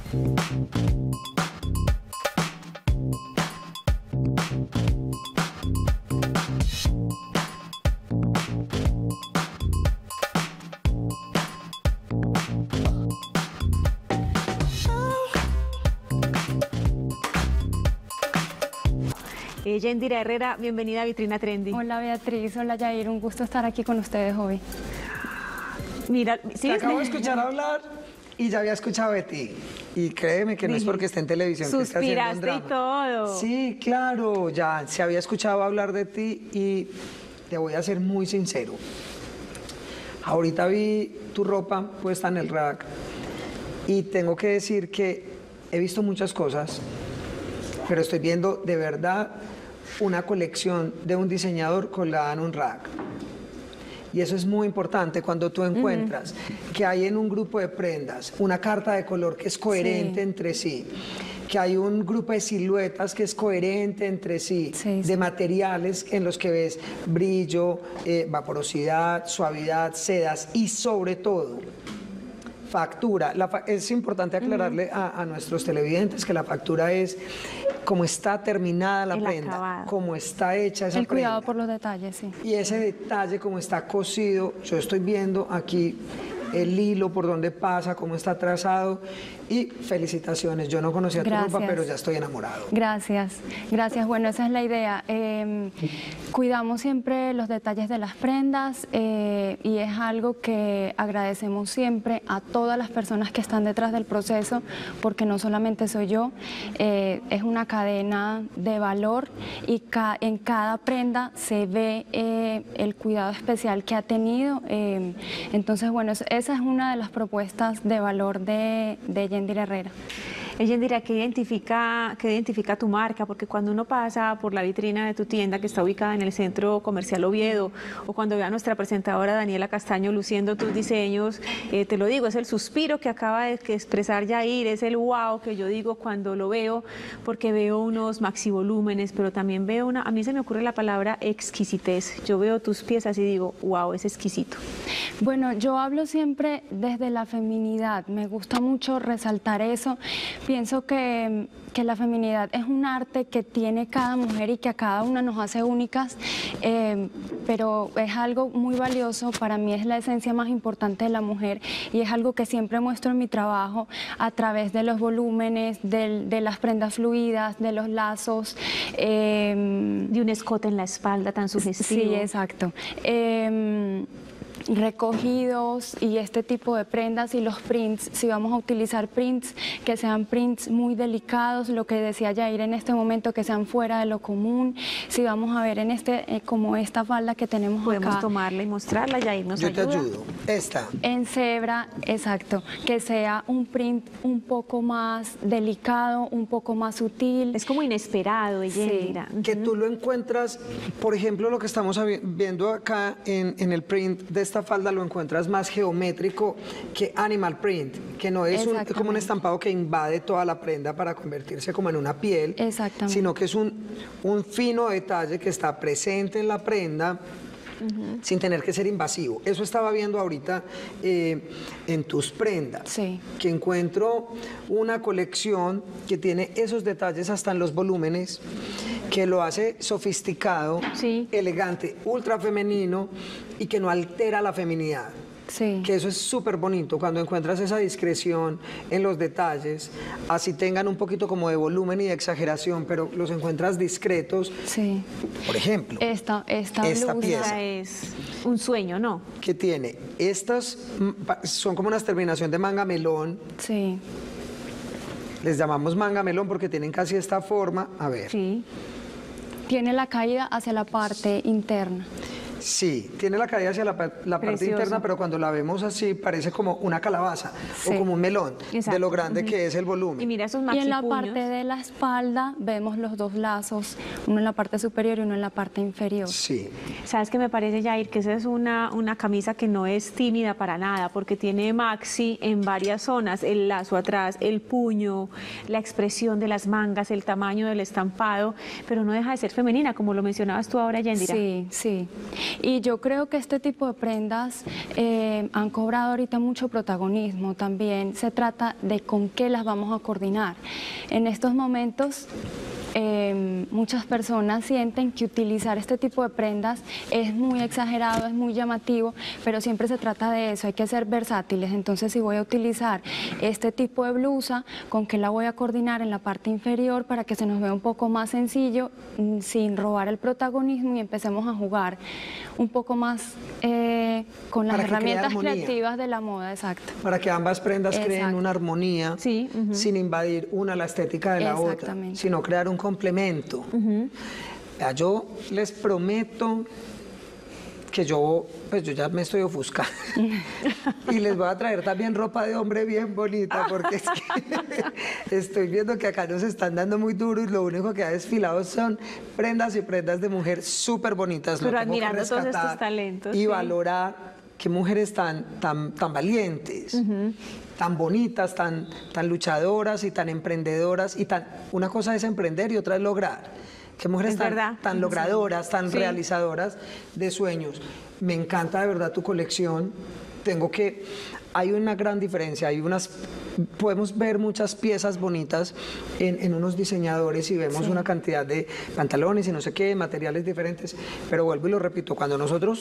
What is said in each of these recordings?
Yendira Herrera, bienvenida a Vitrina Trendy. Hola Beatriz, hola Yair, un gusto estar aquí con ustedes hoy. Mira, ¿sí? Te acabo de escuchar hablar y ya había escuchado de ti. Y créeme que no es porque esté en televisión que esté haciendo un drama. Suspiraste y todo. Sí, claro, ya se había escuchado hablar de ti y te voy a ser muy sincero. Ahorita vi tu ropa puesta en el rack y tengo que decir que he visto muchas cosas, pero estoy viendo de verdad una colección de un diseñador colgada en un rack. Y eso es muy importante cuando tú encuentras que hay en un grupo de prendas una carta de color que es coherente entre sí, que hay un grupo de siluetas que es coherente entre sí, de materiales en los que ves brillo, vaporosidad, suavidad, sedas y sobre todo factura. Es importante aclararle a nuestros televidentes que la factura es cómo está terminada la prenda, cómo está hecha esa prenda. El cuidado por los detalles, sí. Y ese detalle, cómo está cosido, yo estoy viendo aquí el hilo, por dónde pasa, cómo está trazado. Y felicitaciones, yo no conocía tu ropa, pero ya estoy enamorado. Gracias, gracias. Bueno, esa es la idea. Cuidamos siempre los detalles de las prendas y es algo que agradecemos siempre a todas las personas que están detrás del proceso, porque no solamente soy yo, es una cadena de valor y en cada prenda se ve el cuidado especial que ha tenido. Entonces, bueno, esa es una de las propuestas de valor de Yendira Herrera. Yendira, ¿qué identifica tu marca? Porque cuando uno pasa por la vitrina de tu tienda que está ubicada en el Centro Comercial Oviedo, o cuando ve a nuestra presentadora Daniela Castaño luciendo tus diseños, te lo digo, es el suspiro que acaba de expresar Yair, es el wow que yo digo cuando lo veo, porque veo unos maxi volúmenes, pero también veo a mí se me ocurre la palabra exquisitez. Yo veo tus piezas y digo, wow, es exquisito. Bueno, yo hablo siempre desde la feminidad, me gusta mucho resaltar eso. Pienso que la feminidad es un arte que tiene cada mujer y que a cada una nos hace únicas, pero es algo muy valioso, para mí es la esencia más importante de la mujer y es algo que siempre muestro en mi trabajo a través de los volúmenes, de las prendas fluidas, de los lazos. De un escote en la espalda tan sugestivo. Sí, exacto. Recogidos y este tipo de prendas y los prints, si vamos a utilizar prints, que sean prints muy delicados, lo que decía Yair en este momento, que sean fuera de lo común. Si vamos a ver en como esta falda que tenemos acá. Podemos tomarla y mostrarla, Yair nos ayuda. Yo te ayudo. Esta. En cebra, exacto, que sea un print un poco más delicado, un poco más sutil. Es como inesperado, Yendira. Que tú lo encuentras, por ejemplo, lo que estamos viendo acá en el print de esta falda lo encuentras más geométrico que animal print, que no es como un estampado que invade toda la prenda para convertirse como en una piel, sino que es un fino detalle que está presente en la prenda sin tener que ser invasivo. Eso estaba viendo ahorita en tus prendas, que encuentro una colección que tiene esos detalles hasta en los volúmenes, que lo hace sofisticado, elegante, ultra femenino y que no altera la feminidad. Que eso es súper bonito cuando encuentras esa discreción en los detalles, así tengan un poquito como de volumen y de exageración, pero los encuentras discretos. Por ejemplo, esta pieza es un sueño, ¿no? Que tiene, estas son como unas terminación de manga melón. Les llamamos manga melón porque tienen casi esta forma. A ver. Tiene la caída hacia la parte interna. Sí, tiene la caída hacia la parte interna, pero cuando la vemos así parece como una calabaza o como un melón, de lo grande que es el volumen. Y mira esos maxi puños. Y en la puños. parte de la espalda vemos los dos lazos, uno en la parte superior y uno en la parte inferior. ¿Sabes qué me parece, Yair? Que esa es una camisa que no es tímida para nada, porque tiene maxi en varias zonas, el lazo atrás, el puño, la expresión de las mangas, el tamaño del estampado, pero no deja de ser femenina, como lo mencionabas tú ahora, Yendira. Sí. Y yo creo que este tipo de prendas han cobrado ahorita mucho protagonismo. También se trata de con qué las vamos a coordinar. En estos momentos muchas personas sienten que utilizar este tipo de prendas es muy exagerado, es muy llamativo, pero siempre se trata de eso, hay que ser versátiles. Entonces, si voy a utilizar este tipo de blusa, ¿con qué la voy a coordinar en la parte inferior para que se nos vea un poco más sencillo, sin robar el protagonismo, y empecemos a jugar un poco más con las herramientas creativas de la moda? Exacto. Para que ambas prendas creen una armonía, sí, sin invadir una la estética de la otra, sino crear un complemento. Yo les prometo que yo ya me estoy ofuscando y les voy a traer también ropa de hombre bien bonita, porque es que estoy viendo que acá nos están dando muy duro y lo único que ha desfilado son prendas y prendas de mujer súper bonitas. Pero admirando todos estos talentos. Y valorar qué mujeres tan valientes, tan bonitas, tan luchadoras y tan emprendedoras. Una cosa es emprender y otra es lograr. Qué mujeres tan logradoras, tan realizadoras de sueños. Me encanta de verdad tu colección. Hay una gran diferencia. Podemos ver muchas piezas bonitas en unos diseñadores y vemos una cantidad de pantalones y no sé qué, materiales diferentes. Pero vuelvo y lo repito, cuando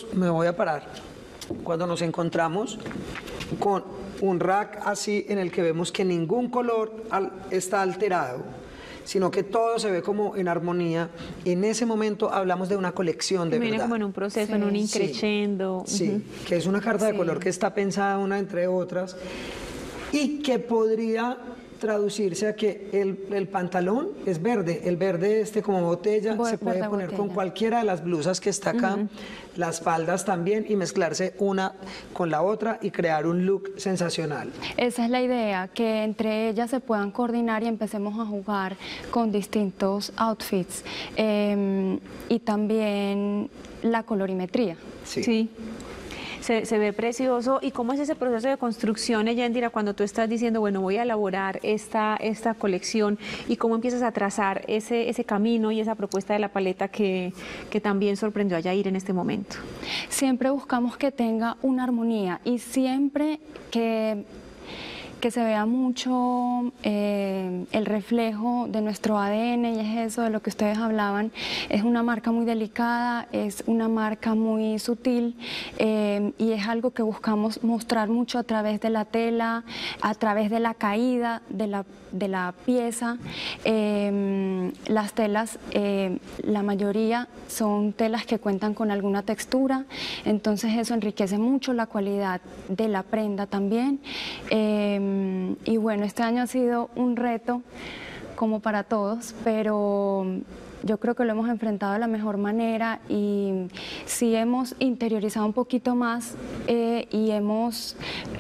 nos encontramos con un rack así en el que vemos que ningún color está alterado, sino que todo se ve como en armonía, en ese momento hablamos de una colección de verdad. Viene como en un proceso, en un increchendo. Sí, que es una carta de color que está pensada una entre otras y que podría traducirse a que el pantalón es verde, el verde como botella, se puede poner con cualquiera de las blusas que está acá, las faldas también, y mezclarse una con la otra y crear un look sensacional. Esa es la idea, que entre ellas se puedan coordinar y empecemos a jugar con distintos outfits, y también la colorimetría. Sí. Se ve precioso. ¿Y cómo es ese proceso de construcción, Eyendira, cuando tú estás diciendo, bueno, voy a elaborar esta colección, y cómo empiezas a trazar ese camino y esa propuesta de la paleta que también sorprendió a Yair en este momento? Siempre buscamos que tenga una armonía y siempre que se vea mucho el reflejo de nuestro ADN, y es eso de lo que ustedes hablaban. Es una marca muy delicada, es una marca muy sutil, y es algo que buscamos mostrar mucho a través de la tela, a través de la caída de la pieza. Las telas, la mayoría son telas que cuentan con alguna textura, entonces eso enriquece mucho la cualidad de la prenda también. Y bueno, este año ha sido un reto como para todos, pero yo creo que lo hemos enfrentado de la mejor manera, y sí hemos interiorizado un poquito más, y hemos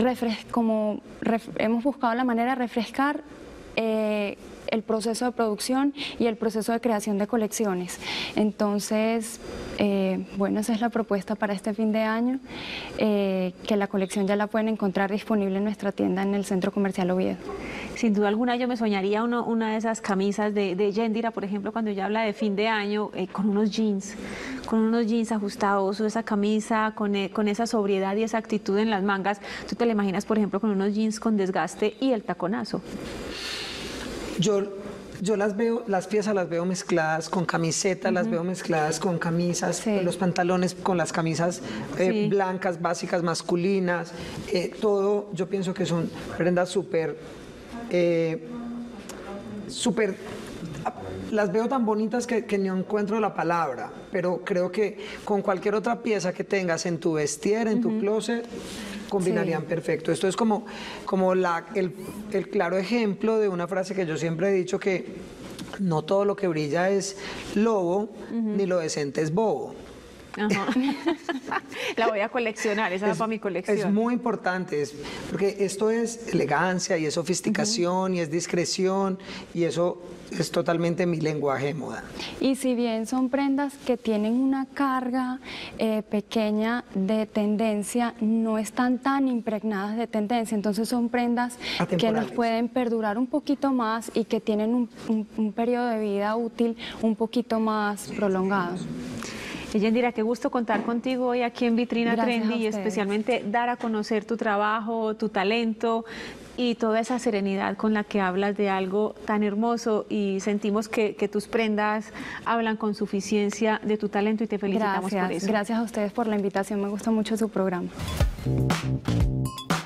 buscado la manera de refrescar el proceso de producción y el proceso de creación de colecciones. Entonces, bueno, esa es la propuesta para este fin de año, que la colección ya la pueden encontrar disponible en nuestra tienda en el Centro Comercial Oviedo. Sin duda alguna yo me soñaría una de esas camisas de Eyendira, por ejemplo, cuando ella habla de fin de año, con unos jeans ajustados, o esa camisa con esa sobriedad y esa actitud en las mangas. ¿Tú te la imaginas, por ejemplo, con unos jeans con desgaste y el taconazo? Yo las piezas las veo mezcladas con camisetas, las veo mezcladas con camisas, los pantalones con las camisas blancas, básicas, masculinas, todo. Yo pienso que son prendas súper, las veo tan bonitas que no encuentro la palabra, pero creo que con cualquier otra pieza que tengas en tu vestier, en tu closet, combinarían perfecto. Esto es como el claro ejemplo de una frase que yo siempre he dicho, que no todo lo que brilla es lobo, ni lo decente es bobo. La voy a coleccionar, esa va para mi colección. Es muy importante, porque esto es elegancia y es sofisticación y es discreción, y eso es totalmente mi lenguaje de moda. Y si bien son prendas que tienen una carga pequeña de tendencia, no están tan impregnadas de tendencia, entonces son prendas que nos pueden perdurar un poquito más y que tienen un periodo de vida útil un poquito más prolongado. Yendira, qué gusto contar contigo hoy aquí en Vitrina Gracias Trendy a y ustedes. especialmente dar a conocer tu trabajo, tu talento y toda esa serenidad con la que hablas de algo tan hermoso, y sentimos que tus prendas hablan con suficiencia de tu talento y te felicitamos por eso. Gracias a ustedes por la invitación, me gusta mucho su programa.